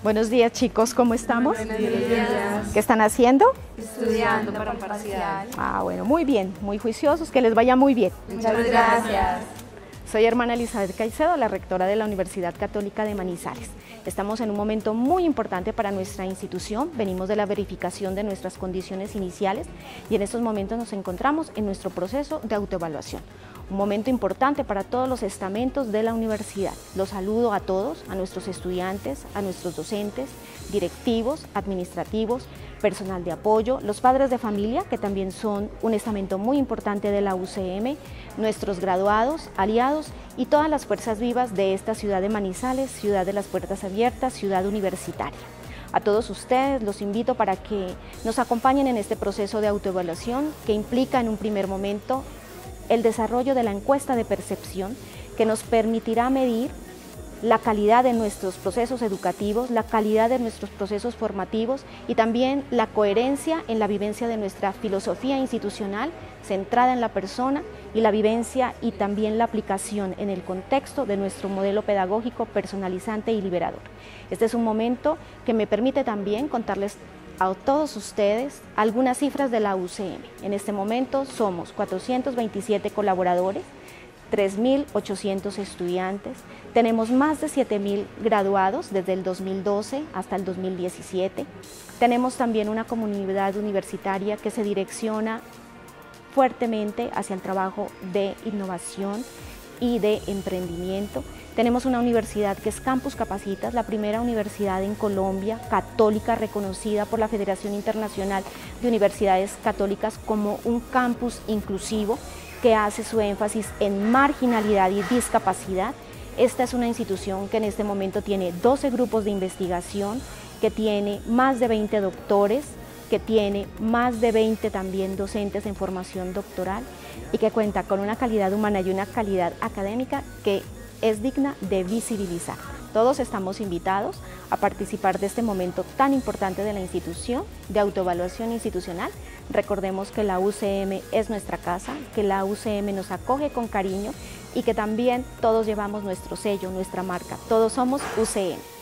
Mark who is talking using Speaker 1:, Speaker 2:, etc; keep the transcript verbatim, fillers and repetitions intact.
Speaker 1: Buenos días, chicos, ¿cómo estamos?
Speaker 2: Buenos días.
Speaker 1: ¿Qué están haciendo?
Speaker 2: Estudiando para un parcial.
Speaker 1: Ah, bueno, muy bien, muy juiciosos, que les vaya muy bien.
Speaker 2: Muchas gracias.
Speaker 1: Soy hermana Elizabeth Caicedo, la rectora de la Universidad Católica de Manizales. Estamos en un momento muy importante para nuestra institución, venimos de la verificación de nuestras condiciones iniciales y en estos momentos nos encontramos en nuestro proceso de autoevaluación. Un momento importante para todos los estamentos de la universidad. Los saludo a todos, a nuestros estudiantes, a nuestros docentes, directivos, administrativos, personal de apoyo, los padres de familia, que también son un estamento muy importante de la U C M, nuestros graduados, aliados y todas las fuerzas vivas de esta ciudad de Manizales, ciudad de las puertas abiertas, ciudad universitaria. A todos ustedes los invito para que nos acompañen en este proceso de autoevaluación que implica en un primer momento el desarrollo de la encuesta de percepción que nos permitirá medir la calidad de nuestros procesos educativos, la calidad de nuestros procesos formativos y también la coherencia en la vivencia de nuestra filosofía institucional centrada en la persona y la vivencia y también la aplicación en el contexto de nuestro modelo pedagógico personalizante y liberador. Este es un momento que me permite también contarles a todos ustedes algunas cifras de la U C M. En este momento somos cuatrocientos veintisiete colaboradores, tres mil ochocientos estudiantes, tenemos más de siete mil graduados desde el dos mil doce hasta el dos mil diecisiete, tenemos también una comunidad universitaria que se direcciona fuertemente hacia el trabajo de innovación y de emprendimiento. Tenemos una universidad que es Campus Capacitas, la primera universidad en Colombia católica reconocida por la Federación Internacional de Universidades Católicas como un campus inclusivo que hace su énfasis en marginalidad y discapacidad. Esta es una institución que en este momento tiene doce grupos de investigación, que tiene más de veinte doctores, que tiene más de veinte también docentes en formación doctoral y que cuenta con una calidad humana y una calidad académica que es digna de visibilizar. Todos estamos invitados a participar de este momento tan importante de la institución, de autoevaluación institucional. Recordemos que la U C M es nuestra casa, que la U C M nos acoge con cariño y que también todos llevamos nuestro sello, nuestra marca. Todos somos U C M.